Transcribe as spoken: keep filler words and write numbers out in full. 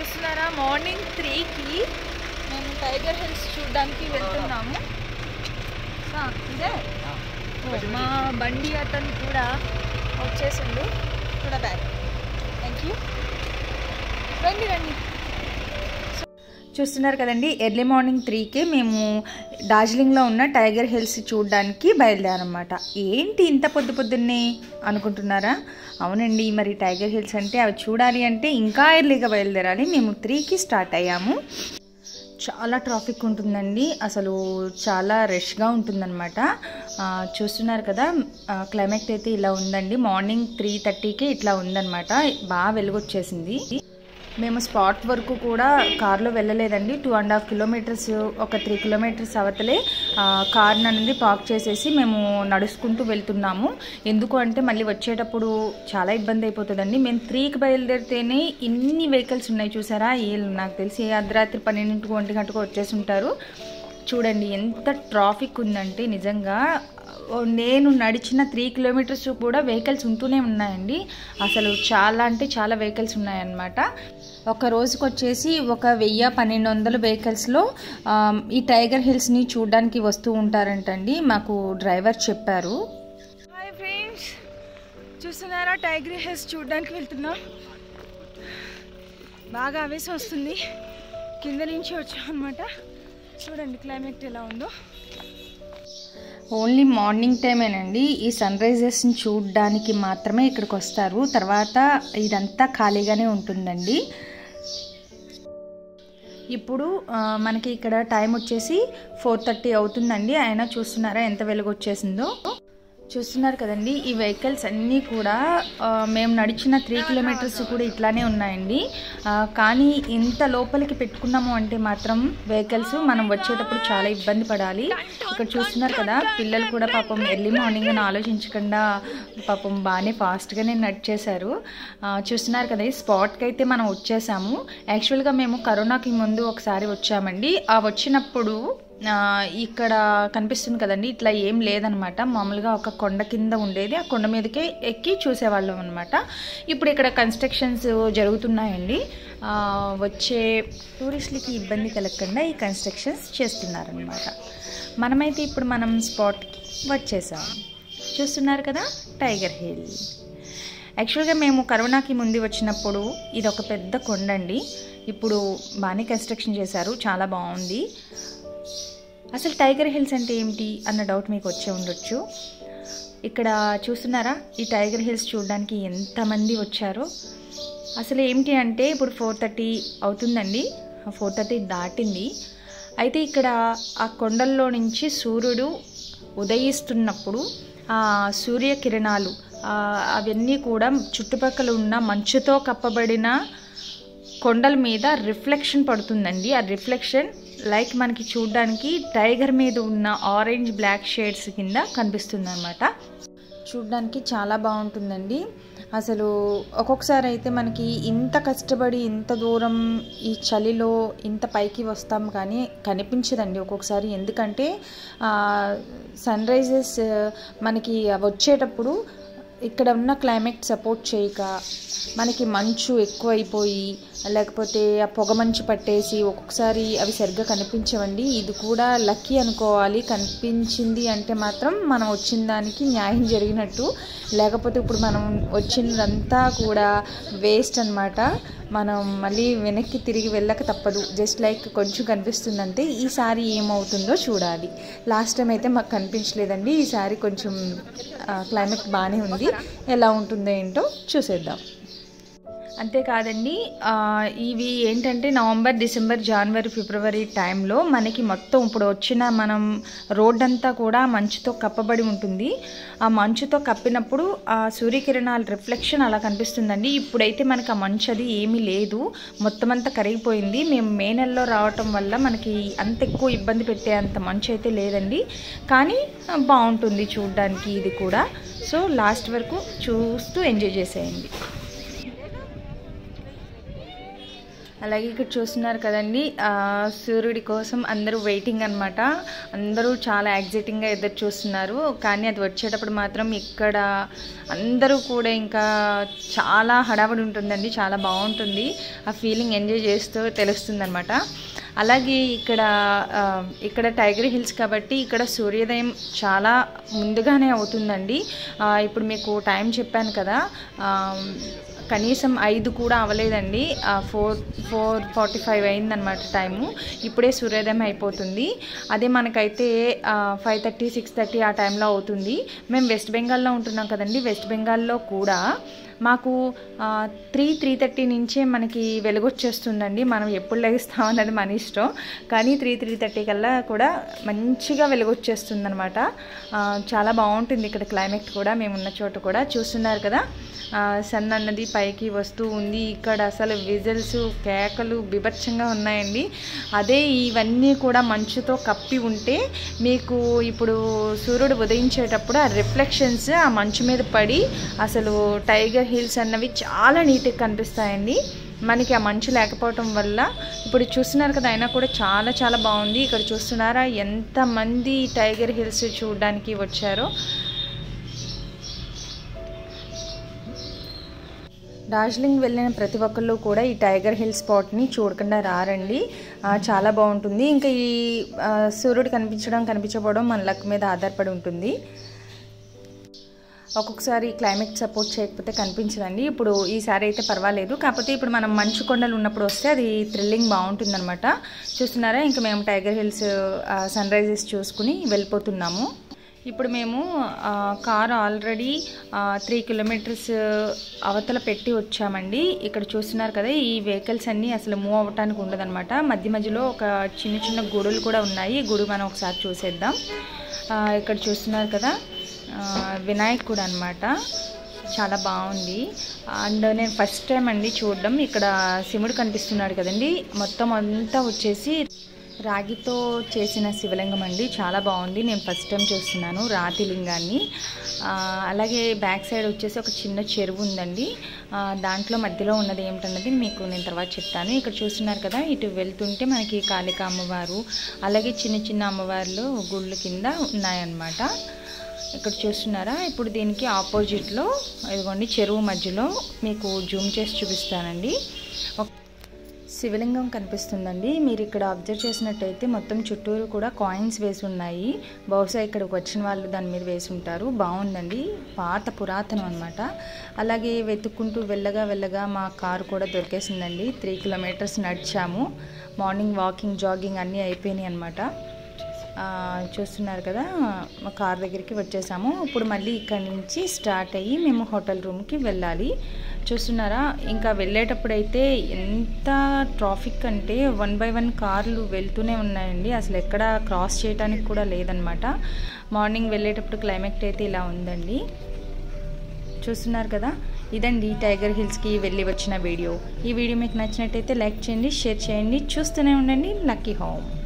చూస్తున్నారా మార్నింగ్ త్రీకి మేము టైగర్ హిల్స్ చూడడానికి వెళ్తున్నాము. ఇదే మా బండి అతను కూడా వచ్చేసిండు కూడా బ్యాగ్. Thank you. రండి రండి. చూస్తున్నారు కదండి, ఎర్లీ మార్నింగ్ త్రీకి మేము డార్జిలింగ్లో ఉన్న టైగర్ హిల్స్ చూడడానికి బయలుదేరనమాట. ఏంటి ఇంత పొద్దు పొద్దున్నే అనుకుంటున్నారా? అవునండి, మరి టైగర్ హిల్స్ అంటే అవి చూడాలి అంటే ఇంకా ఎర్లీగా బయలుదేరాలి. మేము త్రీకి స్టార్ట్ అయ్యాము. చాలా ట్రాఫిక్ ఉంటుందండి, అసలు చాలా రష్గా ఉంటుందన్నమాట. చూస్తున్నారు కదా, క్లైమేట్ అయితే ఇలా ఉందండి. మార్నింగ్ త్రీ థర్టీకి ఇట్లా ఉందన్నమాట. బాగా వెలుగొచ్చేసింది. మేము స్పాట్ వరకు కూడా కార్లో వెళ్ళలేదండి. టూ అండ్ హాఫ్ కిలోమీటర్స్ ఒక త్రీ కిలోమీటర్స్ అవతలే కార్ అనేది పార్క్ చేసేసి మేము నడుచుకుంటూ వెళ్తున్నాము. ఎందుకు అంటే మళ్ళీ వచ్చేటప్పుడు చాలా ఇబ్బంది అయిపోతుందండి. మేము త్రీకి బయలుదేరితేనే ఇన్ని వెహికల్స్ ఉన్నాయి చూసారా. ఏ నాకు తెలిసి అర్ధరాత్రి పన్నెండింటికి ఒంటి గంటకు వచ్చేసి ఉంటారు. చూడండి ఎంత ట్రాఫిక్ ఉందంటే నిజంగా. నేను నడిచిన త్రీ కిలోమీటర్స్ కూడా వెహికల్స్ ఉంటూనే ఉన్నాయండి. అసలు చాలా అంటే చాలా వెహికల్స్ ఉన్నాయన్నమాట. ఒక రోజుకి వచ్చేసి ఒక వెయ్యి పన్నెండు వందల వెహికల్స్లో ఈ టైగర్ హిల్స్ని చూడడానికి వస్తూ ఉంటారంటండి, మాకు డ్రైవర్ చెప్పారు. హాయ్ ఫ్రెండ్స్, చూస్తున్నారా టైగర్ హిల్స్ చూడడానికి వెళ్తున్నాం. బాగా ఆవేశం వస్తుంది. కింద నుంచి వచ్చాం అనమాట. చూడండి క్లైమేట్ ఎలా ఉందో. ఓన్లీ మార్నింగ్ టైమేనండి ఈ సన్ రైజెస్ని చూడడానికి మాత్రమే ఇక్కడికి వస్తారు. తర్వాత ఇదంతా ఖాళీగానే ఉంటుందండి. ఇప్పుడు మనకి ఇక్కడ టైం వచ్చేసి ఫోర్ థర్టీ అవుతుందండి. అయినా చూస్తున్నారా ఎంత వెలుగు వచ్చేసిందో. చూస్తున్నారు కదండి, ఈ వెహికల్స్ అన్నీ కూడా మేము నడిచిన త్రీ కిలోమీటర్స్ కూడా ఇట్లానే ఉన్నాయండి. కానీ ఇంత లోపలికి పెట్టుకున్నాము అంటే మాత్రం వెహికల్స్ మనం వచ్చేటప్పుడు చాలా ఇబ్బంది పడాలి. ఇక్కడ చూస్తున్నారు కదా, పిల్లలు కూడా పాపం ఎర్లీ మార్నింగ్ అని ఆలోచించకుండా పాపం బాగానే ఫాస్ట్గానే నడిచేశారు. చూస్తున్నారు కదా, ఈ స్పాట్కి అయితే మనం వచ్చేసాము. యాక్చువల్గా మేము కరోనాకి ముందు ఒకసారి వచ్చామండి. ఆ వచ్చినప్పుడు ఇక్కడ కనిపిస్తుంది కదండి, ఇట్లా ఏం లేదనమాట. మామూలుగా ఒక కొండ కింద ఉండేది, ఆ కొండ మీదకే ఎక్కి చూసేవాళ్ళం అనమాట. ఇప్పుడు ఇక్కడ కన్స్ట్రక్షన్స్ జరుగుతున్నాయండి. వచ్చే టూరిస్టులకి ఇబ్బంది కలగకుండా ఈ కన్స్ట్రక్షన్స్ చేస్తున్నారనమాట. మనమైతే ఇప్పుడు మనం స్పాట్కి వచ్చేసాము. చూస్తున్నారు కదా టైగర్ హిల్. యాక్చువల్గా మేము కరోనాకి ముందు వచ్చినప్పుడు ఇది ఒక పెద్ద కొండ అండి. ఇప్పుడు బాగానే కన్స్ట్రక్షన్ చేశారు, చాలా బాగుంది. అసలు టైగర్ హిల్స్ అంటే ఏమిటి అన్న డౌట్ మీకు వచ్చే ఉండొచ్చు. ఇక్కడ చూస్తున్నారా, ఈ టైగర్ హిల్స్ చూడడానికి ఎంతమంది వచ్చారో. అసలు ఏమిటి అంటే ఇప్పుడు ఫోర్ థర్టీ అవుతుందండి, ఫోర్ థర్టీ దాటింది. అయితే ఇక్కడ ఆ కొండల్లో నుంచి సూర్యుడు ఉదయిస్తున్నప్పుడు ఆ సూర్యకిరణాలు అవన్నీ కూడా చుట్టుపక్కల ఉన్న మంచుతో కప్పబడిన కొండల మీద రిఫ్లెక్షన్ పడుతుందండి. ఆ రిఫ్లెక్షన్ లైక్ మనకి చూడడానికి టైగర్ మీద ఉన్న ఆరెంజ్ బ్లాక్ షేడ్స్ కింద కనిపిస్తుంది అనమాట. చూడడానికి చాలా బాగుంటుందండి. అసలు ఒక్కొక్కసారి అయితే మనకి ఇంత కష్టపడి ఇంత దూరం ఈ చలిలో ఇంత పైకి వస్తాం కానీ కనిపించదండి ఒక్కొక్కసారి. ఎందుకంటే సన్ రైజెస్ మనకి వచ్చేటప్పుడు ఇక్కడ ఉన్న క్లైమేట్ సపోర్ట్ చేయక మనకి మంచు ఎక్కువైపోయి లేకపోతే ఆ పొగ మంచు పట్టేసి ఒక్కొక్కసారి అవి సరిగ్గా కనిపించవండి. ఇది కూడా లక్కీ అనుకోవాలి. కనిపించింది అంటే మాత్రం మనం వచ్చిన దానికి న్యాయం జరిగినట్టు. లేకపోతే ఇప్పుడు మనం వచ్చినదంతా కూడా వేస్ట్ అనమాట. మనం మళ్ళీ వెనక్కి తిరిగి వెళ్ళక తప్పదు. జస్ట్ లైక్ కొంచెం కనిపిస్తుందంటే ఈసారి ఏమవుతుందో చూడాలి. లాస్ట్ టైం అయితే మాకు కనిపించలేదండి. ఈసారి కొంచెం క్లైమేట్ బాగానే ఉంది. ఎలా ఉంటుందో ఏంటో చూసేద్దాం. అంతేకాదండి, ఇవి ఏంటంటే నవంబర్, డిసెంబర్, జనవరి, ఫిబ్రవరి టైంలో మనకి మొత్తం ఇప్పుడు వచ్చిన మనం రోడ్ అంతా కూడా మంచుతో కప్పబడి ఉంటుంది. ఆ మంచుతో కప్పినప్పుడు ఆ సూర్యకిరణాల రిఫ్లెక్షన్ అలా కనిపిస్తుందండి. ఇప్పుడైతే మనకి ఆ మంచు అది ఏమీ లేదు, మొత్తం అంతా కరిగిపోయింది. మేము మే నెలలో రావటం వల్ల మనకి అంత ఎక్కువ ఇబ్బంది పెట్టే అంత మంచు అయితే లేదండి. కానీ బాగుంటుంది చూడడానికి ఇది కూడా. సో లాస్ట్ వరకు చూస్తూ ఎంజాయ్ చేసేయండి. అలాగే ఇక్కడ చూస్తున్నారు కదండి, సూర్యుడి కోసం అందరూ వెయిటింగ్ అనమాట. అందరూ చాలా ఎగ్జైటింగ్గా ఎదురు చూస్తున్నారు. కానీ అది వచ్చేటప్పుడు మాత్రం ఇక్కడ అందరూ కూడా ఇంకా చాలా హడావుడి ఉంటుందండి. చాలా బాగుంటుంది. ఆ ఫీలింగ్ ఎంజాయ్ చేస్తూ తెలుస్తుంది అనమాట. అలాగే ఇక్కడ ఇక్కడ టైగర్ హిల్స్ కాబట్టి ఇక్కడ సూర్యోదయం చాలా ముందుగానే అవుతుందండి. ఇప్పుడు మీకు టైం చెప్పాను కదా, కనీసం ఐదు కూడా అవ్వలేదండి. ఫోర్ ఫోర్ ఫార్టీ ఫైవ్ అయిందనమాట టైము. ఇప్పుడే సూర్యోదయం అయిపోతుంది. అదే మనకైతే ఫైవ్ థర్టీ సిక్స్ థర్టీ ఆ టైంలో అవుతుంది. మేము వెస్ట్ బెంగాల్లో ఉంటున్నాం కదండి. వెస్ట్ బెంగాల్లో కూడా మాకు త్రీ త్రీ థర్టీ నుంచే మనకి వెలుగొచ్చేస్తుందండి. మనం ఎప్పుడు లెగిస్తాం అన్నది మన ఇష్టం. కానీ త్రీ త్రీ థర్టీ కల్లా కూడా మంచిగా వెలుగొచ్చేస్తుంది అనమాట. చాలా బాగుంటుంది ఇక్కడ క్లైమేట్ కూడా. మేమున్న చోట కూడా చూస్తున్నారు కదా, సన్ అన్నది పైకి వస్తూ ఉంది. ఇక్కడ అసలు విజిల్స్ కేకలు బీభత్సంగా ఉన్నాయండి. అదే ఇవన్నీ కూడా మంచుతో కప్పి ఉంటే మీకు ఇప్పుడు సూర్యుడు ఉదయించేటప్పుడు ఆ రిఫ్లెక్షన్స్ ఆ మంచు మీద పడి అసలు టైగర్ హిల్స్ అన్నవి చాలా నీట్గా కనిపిస్తాయండి. మనకి ఆ మంచు లేకపోవటం వల్ల ఇప్పుడు చూస్తున్నారు కదా, అయినా కూడా చాలా చాలా బాగుంది. ఇక్కడ చూస్తున్నారా ఎంతమంది టైగర్ హిల్స్ చూడడానికి వచ్చారో. డార్జిలింగ్ వెళ్ళిన ప్రతి ఒక్కళ్ళు కూడా ఈ టైగర్ హిల్ స్పాట్ని చూడకుండా రారండి. చాలా బాగుంటుంది. ఇంకా ఈ సూర్యుడు కనిపించడం కనిపించకపోవడం మన లక్ మీద ఆధారపడి ఉంటుంది. ఒక్కొక్కసారి క్లైమేట్ సపోర్ట్ చేయకపోతే కనిపించదండి. ఇప్పుడు ఈసారి అయితే పర్వాలేదు. కాకపోతే ఇప్పుడు మనం మంచు కొండలు ఉన్నప్పుడు వస్తే అది థ్రిల్లింగ్ బాగుంటుందన్నమాట. చూస్తున్నారా, ఇంకా మేము టైగర్ హిల్స్ సన్ రైజెస్ చూసుకుని వెళ్ళిపోతున్నాము. ఇప్పుడు మేము కార్ ఆల్రెడీ త్రీ కిలోమీటర్స్ అవతల పెట్టి వచ్చామండి. ఇక్కడ చూస్తున్నారు కదా, ఈ వెహికల్స్ అన్నీ అసలు మూవ్ అవ్వటానికి ఉండదన్నమాట. మధ్య మధ్యలో ఒక చిన్న చిన్న గుడులు కూడా ఉన్నాయి. గుడి మనం ఒకసారి చూసేద్దాం. ఇక్కడ చూస్తున్నారు కదా, వినాయకుడు అనమాట. చాలా బాగుంది. అండ్ నేను ఫస్ట్ టైం అండి చూడడం. ఇక్కడ శివుడు కనిపిస్తున్నాడు కదండి. మొత్తం అంతా వచ్చేసి రాగితో చేసిన శివలింగం అండి. చాలా బాగుంది. నేను ఫస్ట్ టైం చూస్తున్నాను రాతి లింగాన్ని. అలాగే బ్యాక్ సైడ్ వచ్చేసి ఒక చిన్న చెరువు ఉందండి. దాంట్లో మధ్యలో ఉన్నది ఏమిటన్నది మీకు నేను తర్వాత చెప్తాను. ఇక్కడ చూస్తున్నారు కదా, ఇటు వెళ్తుంటే మనకి కాళిక అమ్మవారు అలాగే చిన్న చిన్న అమ్మవార్లు గుళ్ళ కింద ఉన్నాయన్నమాట. ఇక్కడ చూస్తున్నారా, ఇప్పుడు దీనికి ఆపోజిట్లో ఇదిగోండి చెరువు మధ్యలో మీకు జూమ్ చేసి చూపిస్తానండి. శివలింగం కనిపిస్తుందండి. మీరు ఇక్కడ అబ్జర్వ్ చేసినట్టయితే మొత్తం చుట్టూరు కూడా కాయిన్స్ వేసి ఉన్నాయి. బహుశా ఇక్కడికి వచ్చిన వాళ్ళు దాని మీద వేసి ఉంటారు. బాగుందండి, పాత పురాతనం అనమాట. అలాగే వెతుక్కుంటూ వెళ్ళగా వెళ్ళగా మా కారు కూడా దొరికేసిందండి. త్రీ కిలోమీటర్స్ నడిచాము. మార్నింగ్ వాకింగ్ జాగింగ్ అన్నీ అయిపోయినాయి అనమాట. చూస్తున్నారు కదా, మా కార్ దగ్గరికి వచ్చేసాము. ఇప్పుడు మళ్ళీ ఇక్కడ నుంచి స్టార్ట్ అయ్యి మేము హోటల్ రూమ్కి వెళ్ళాలి. చూస్తున్నారా, ఇంకా వెళ్ళేటప్పుడైతే ఎంత ట్రాఫిక్ అంటే వన్ బై వన్ కార్లు వెళ్తూనే ఉన్నాయండి. అసలు ఎక్కడ క్రాస్ చేయడానికి కూడా లేదనమాట. మార్నింగ్ వెళ్ళేటప్పుడు క్లైమేట్ అయితే ఇలా ఉందండి. చూస్తున్నారు కదా, ఇదండి టైగర్ హిల్స్కి వెళ్ళి వచ్చిన వీడియో. ఈ వీడియో మీకు నచ్చినట్టయితే లైక్ చేయండి, షేర్ చేయండి. చూస్తూనే ఉండండి లక్కీ హోమ్.